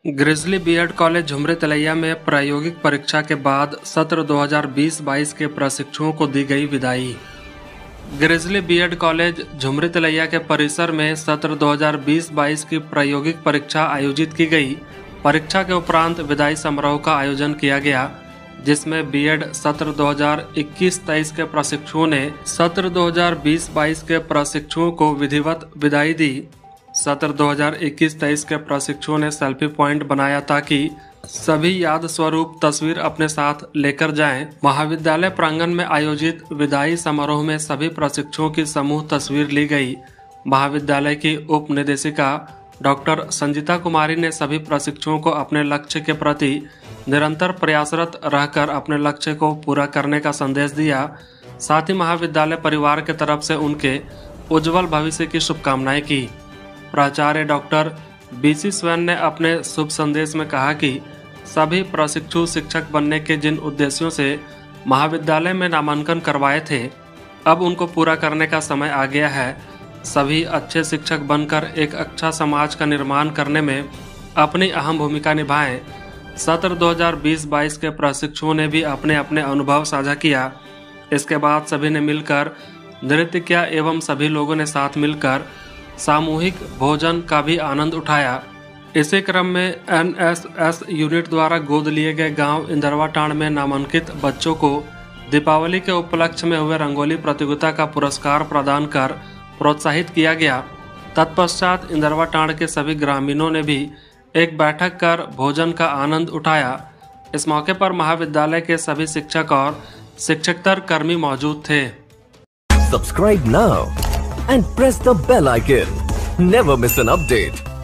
Grizzly BEd college Jhumri Telaiya में प्रायोगिक परीक्षा के बाद सत्र 2020-22 के प्रशिक्षुओं को दी गई विदाई। Grizzly BEd college Jhumri Telaiya के परिसर में सत्र 2020-22 की प्रायोगिक परीक्षा आयोजित की गई। परीक्षा के उपरांत विदाई समारोह का आयोजन किया गया, जिसमें बीएड सत्र 2021-23 के प्रशिक्षुओं ने सत्र 2020-22 के प्रशिक्षुओं को विधिवत विदाई दी। सत्र 2021-23 के प्रशिक्षुओं ने सेल्फी पॉइंट बनाया ताकि सभी याद स्वरूप तस्वीर अपने साथ लेकर जाएं। महाविद्यालय प्रांगण में आयोजित विदाई समारोह में सभी प्रशिक्षुओं की समूह तस्वीर ली गई। महाविद्यालय की उप निदेशिका डॉक्टर संजीता कुमारी ने सभी प्रशिक्षुओं को अपने लक्ष्य के प्रति निरंतर प्रयासरत रहकर अपने लक्ष्य को पूरा करने का संदेश दिया। साथ ही महाविद्यालय परिवार के तरफ से उनके उज्जवल भविष्य की शुभकामनाएं की। प्राचार्य डॉक्टर बीसी स्वयं ने अपने शुभ संदेश में कहा कि सभी प्रशिक्षु शिक्षक बनने के जिन उद्देश्यों से महाविद्यालय में नामांकन करवाए थे, अब उनको पूरा करने का समय आ गया है। सभी अच्छे शिक्षक बनकर एक अच्छा समाज का निर्माण करने में अपनी अहम भूमिका निभाएं। सत्र 2020-22 के प्रशिक्षुओं ने भी अपने अपने अनुभव साझा किया। इसके बाद सभी ने मिलकर नृत्य किया एवं सभी लोगों ने साथ मिलकर सामूहिक भोजन का भी आनंद उठाया। इसी क्रम में एनएसएस यूनिट द्वारा गोद लिए गए गांव इंदरवाटांड़ में नामांकित बच्चों को दीपावली के उपलक्ष्य में हुए रंगोली प्रतियोगिता का पुरस्कार प्रदान कर प्रोत्साहित किया गया। तत्पश्चात इंदरवाटांड़ के सभी ग्रामीणों ने भी एक बैठक कर भोजन का आनंद उठाया। इस मौके पर महाविद्यालय के सभी शिक्षक और शिक्षकेतर कर्मी मौजूद थे। Subscribe now and press the bell icon. Never miss an update.